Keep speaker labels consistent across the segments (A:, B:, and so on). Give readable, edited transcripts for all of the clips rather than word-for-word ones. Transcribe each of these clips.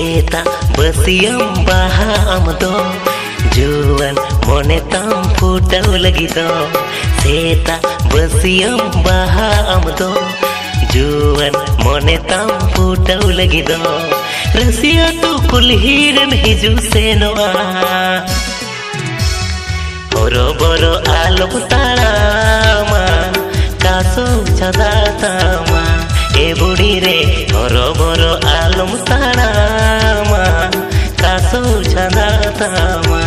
A: सेता बसियम बाहा आमदो जुवन मोने तम फुटाव लगी दो सेता बसियम बाहा आमदो जुवन मोने तम फुटाव लगी दो रसिया तो कुलहीरन हिजू सेनवा होरो बोरो आलम ताड़ामा कासो छदा तामा ए बुढ़ी रे होरो बोरो आलम ताड़ामा कासो छदा तामा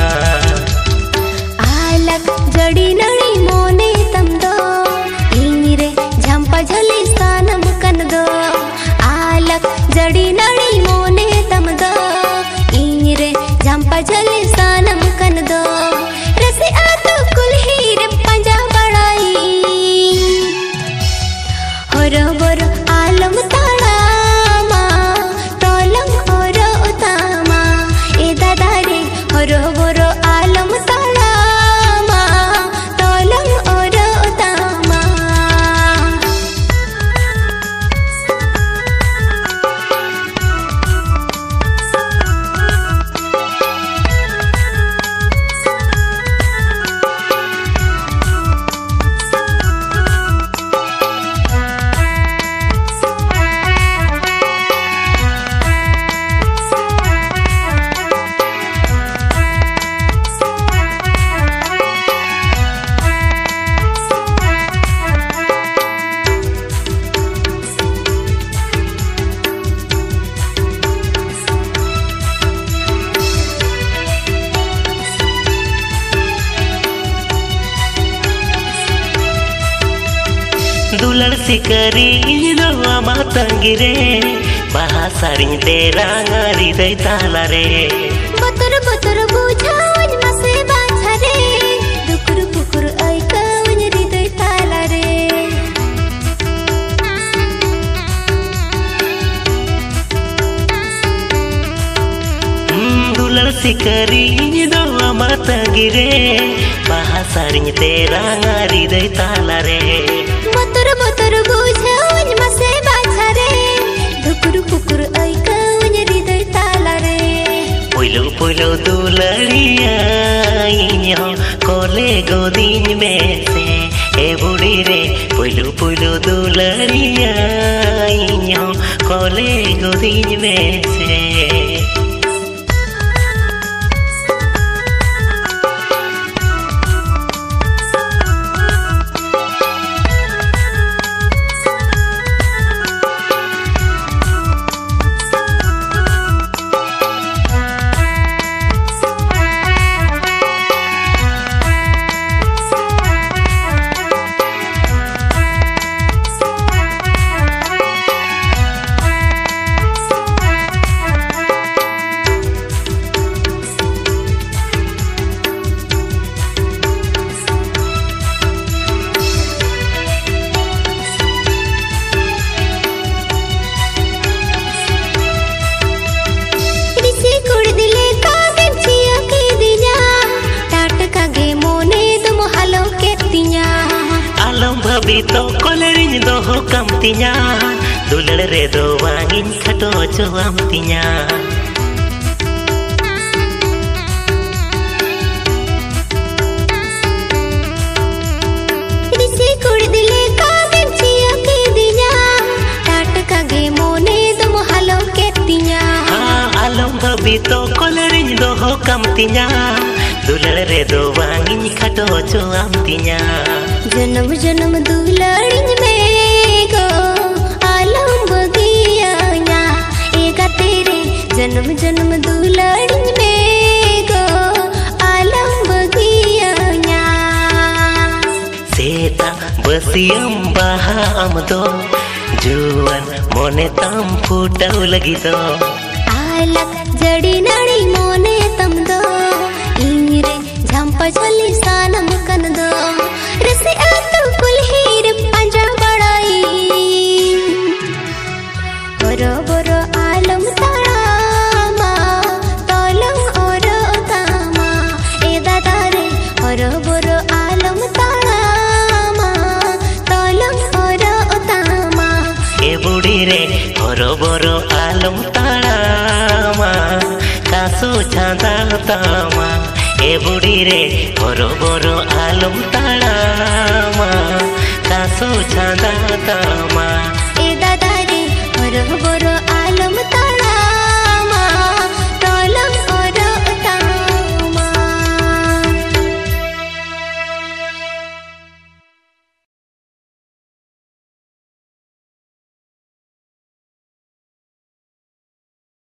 B: आलक जड़ी नड़ी मोने तम दो रे झंपा झली स्थानम कन दो आलक जड़ी नड़ी मोने तम दो रे झंपा झली स्थानम कन दो रसे आतो कुलहीर पंजा बड़ाई होरो बोरो आलम ताड़ामा तोलम ओरो उतामा ए दादा रे होरो बोरो आलम ताड़ामा तोलम ओरो उतामा
A: दुलड़ सिकरी दो आमा तंगिरे बाहा सारी तेरा गारी दे ताला रे
B: बतर बतर बुझावन मसे बाछा रे दुकुर पुकुर ऐकावन हृदय ताला रे
A: दुलड़ सिकरी दो आमा तंगिरे बाहा सारी तेरा गारी दे ताला रे
B: बतर बतर बुझावन मसे बाछा रे दुकुर पुकुर ऐकावन हृदय ताला रे
A: पुलो पुलो दुलड़िया इन्यो कोले गोदीन में से ए बुढ़ी रे पुलो पुलो दुलड़िया इन्यो कोले गोदीन में से तो कोलेरिन दो हो कम तिया दुलड़ रे दो वांगिन खटो चोम तिया
B: रिसी कुड़ दिले का बेचिया के दिया टाट का गे मोने दो मोहलो के तिया
A: आलम भबी तो कोलेरिन दो हो कम तिया दुलड़ रे दो वांगिन खटो चोम तिया
B: जन्म जन्म दुलड़िन में गो आलम बगिया एगा तेरे जन्म जन्म दुलड़िन में गो आलम बगिया
A: सेता बसियम बाहा आमदो जुवन मोने तम फुटाव लगी दो
B: आलक जड़ी नड़ी मोने तम दो रे झंपा झली सानम कन दो रसे आतो कुलहीर पंजा बड़ाई बोरो बोरो आलम ताड़ामा तोलम ओरो तामा ए दादा रे बोरो बोरो आलम ताड़ामा तोलम ओरो तामा
A: ए बुढ़ी रे होरो बोरो आलम ताड़ामा कासो छांदा तामा ए बुढ़ी रे बरो बरो आलम ताड़ामा कासो छांदा तामा
B: ए दादा रे बरो